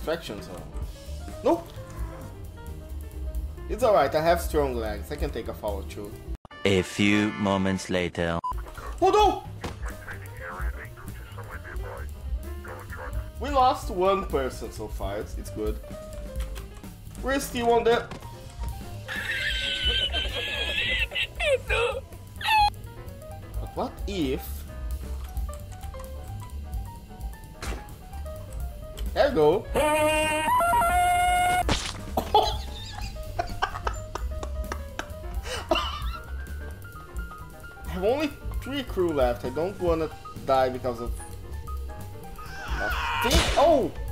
distractions are. Nope. It's alright, I have strong legs. I can take a follow through. A few moments later. Oh no! We lost one person so far, it's good. We're still on the... But what if... There you go. I have only 3 crew left. I don't wanna die because of nothing. Oh!